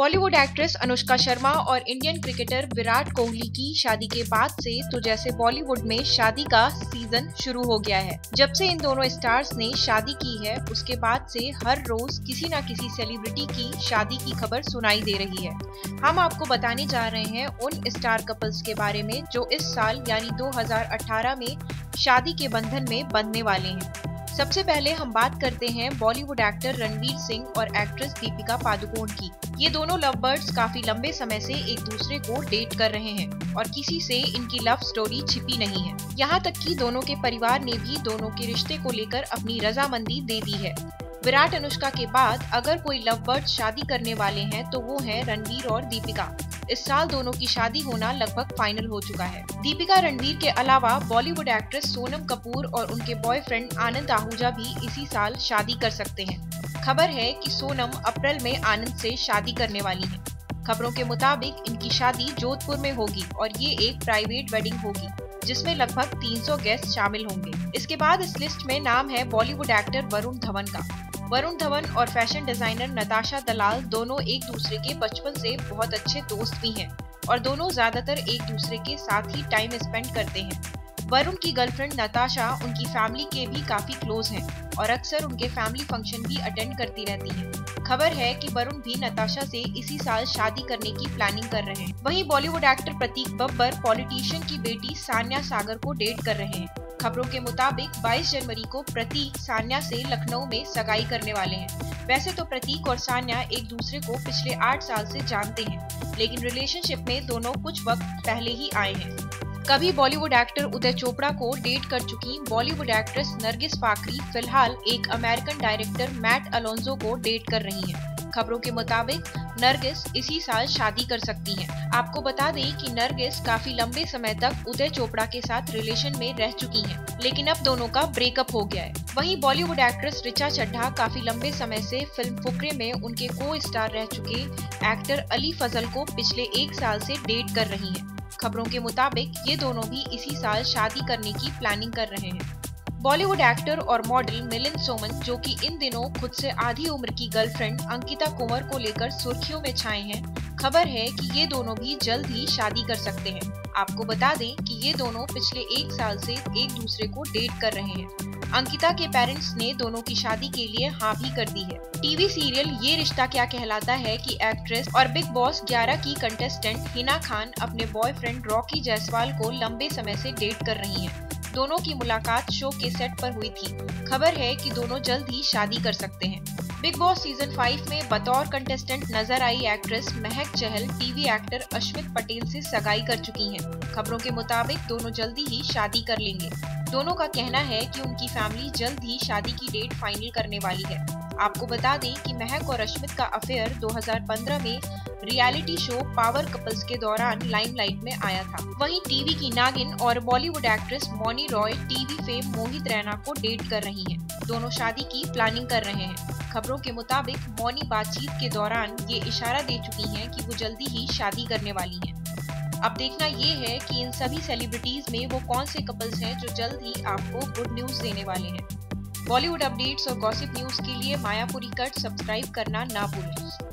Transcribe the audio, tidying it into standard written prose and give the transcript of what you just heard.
Bollywood actress Anushka Sharma और Indian cricketer Virat Kohli की शादी के बाद से तो जैसे बॉलीवुड में शादी का सीजन शुरू हो गया है। जब से इन दोनों स्टार्स ने शादी की है उसके बाद से हर रोज किसी न किसी सेलिब्रिटी की शादी की खबर सुनाई दे रही है। हम आपको बताने जा रहे हैं उन स्टार कपल्स के बारे में जो इस साल यानी 2018 में शादी के बंधन में बंधने वाले हैं। सबसे पहले हम बात करते हैं बॉलीवुड एक्टर रणवीर सिंह और एक्ट्रेस दीपिका पादुकोण की। ये दोनों लव बर्ड्स काफी लंबे समय से एक दूसरे को डेट कर रहे हैं और किसी से इनकी लव स्टोरी छिपी नहीं है। यहाँ तक कि दोनों के परिवार ने भी दोनों के रिश्ते को लेकर अपनी रजामंदी दे दी है। विराट अनुष्का के बाद अगर कोई लव बर्ड शादी करने वाले हैं तो वो हैं रणवीर और दीपिका। इस साल दोनों की शादी होना लगभग फाइनल हो चुका है। दीपिका रणवीर के अलावा बॉलीवुड एक्ट्रेस सोनम कपूर और उनके बॉयफ्रेंड आनंद आहूजा भी इसी साल शादी कर सकते हैं। खबर है कि सोनम अप्रैल में आनंद से शादी करने वाली हैं। खबरों के मुताबिक इनकी शादी जोधपुर में होगी और ये एक प्राइवेट वेडिंग होगी जिसमें लगभग 300 गेस्ट शामिल होंगे। इसके बाद इस लिस्ट में नाम है बॉलीवुड एक्टर वरुण धवन का। वरुण धवन और फैशन डिजाइनर नताशा दलाल दोनों एक दूसरे के बचपन से बहुत अच्छे दोस्त भी हैं और दोनों ज्यादातर एक दूसरे के साथ ही टाइम स्पेंड करते हैं। वरुण की गर्लफ्रेंड नताशा उनकी फैमिली के भी काफी क्लोज हैं और अक्सर उनके फैमिली फंक्शन भी अटेंड करती रहती हैं। खबर है कि वरुण भी नताशा से इसी साल शादी करने की प्लानिंग कर रहे हैं। वहीं Bollywood actor Prateik Babbar politician की बेटी सान्या सागर को डेट कर रहे हैं। खबरों के मुताबिक 22 जनवरी को प्रतीक सान्या से लखनऊ में सगाई करने वाले हैं। वैसे तो प्रतीक और सान्या एक दूसरे को पिछले 8 साल से जानते हैं, लेकिन रिलेशनशिप में दोनों कुछ वक्त पहले ही आए हैं। कभी बॉलीवुड एक्टर उदय चोपड़ा को डेट कर चुकी बॉलीवुड एक्ट्रेस नरगिस फाकरी फिलहाल एक अमेरिकन डायरेक्टर मैट अलोंसो को डेट कर रही हैं। खबरों के मुताबिक नरगिस इसी साल शादी कर सकती हैं। आपको बता दें कि नरगिस काफी लंबे समय तक उदय चोपड़ा के साथ रिलेशन में रह चुकी हैं, लेकिन अब दोनों का ब्रेकअप हो गया है। वहीं बॉलीवुड एक्ट्रेस ऋचा चड्ढा काफी लंबे समय से फिल्म फुकरे में उनके को स्टार रह चुके एक्टर अली फजल को पिछले 1 साल से डेट कर रही हैं। खबरों के मुताबिक ये दोनों भी इसी साल शादी करने की प्लानिंग कर रहे हैं। बॉलीवुड एक्टर और मॉडल मिलिंद सोमन जो कि इन दिनों खुद से आधी उम्र की गर्लफ्रेंड अंकिता कुंवर को लेकर सुर्खियों में छाए हैं। खबर है कि ये दोनों भी जल्द ही शादी कर सकते हैं। आपको बता दें कि ये दोनों पिछले 1 साल से एक दूसरे को डेट कर रहे हैं। अंकिता के पेरेंट्स ने दोनों की शादी के लिए हाँ भी कर दी है। टीवी सीरियल ये रिश्ता क्या कहलाता है की एक्ट्रेस और बिग बॉस 11 की कंटेस्टेंट हिना खान अपने बॉयफ्रेंड रॉकी जायसवाल को लंबे समय से डेट कर रही हैं। दोनों की मुलाकात शो के सेट पर हुई थी। खबर है कि दोनों जल्द ही शादी कर सकते हैं। बिग बॉस सीजन 5 में बतौर कंटेस्टेंट नजर आई actress Mahek Chahal TV actor Ashmit Patel से सगाई कर चुकी हैं। खबरों के मुताबिक दोनों जल्दी ही शादी कर लेंगे। दोनों का कहना है कि उनकी फैमिली जल्द ही शादी की डेट फाइनल करने वाली है। आपको बता दें कि महक और अश्मित का अफेयर 2015 में रियलिटी शो पावर कपल्स के दौरान लाइमलाइट में आया था। वहीं टीवी की नागिन और Bollywood actress Mouni Roy TV fame Mohit Raina को डेट कर रही हैं। दोनों शादी की प्लानिंग कर रहे हैं। खबरों के मुताबिक मौनी बातचीत के दौरान ये इशारा दे चुकी हैं कि वो जल्दी ही शादी करने वाली हैं। अब देखना ये है कि इन सभी सेलिब्रिटीज में वो कौन से कपल्स हैं जो जल्द ही आपको गुड न्यूज देने वाले हैं। बॉलीवुड अपडेट्स और गॉसिप न्यूज के लिए मायापुरी कट सब्सक्राइब करना ना भूलें।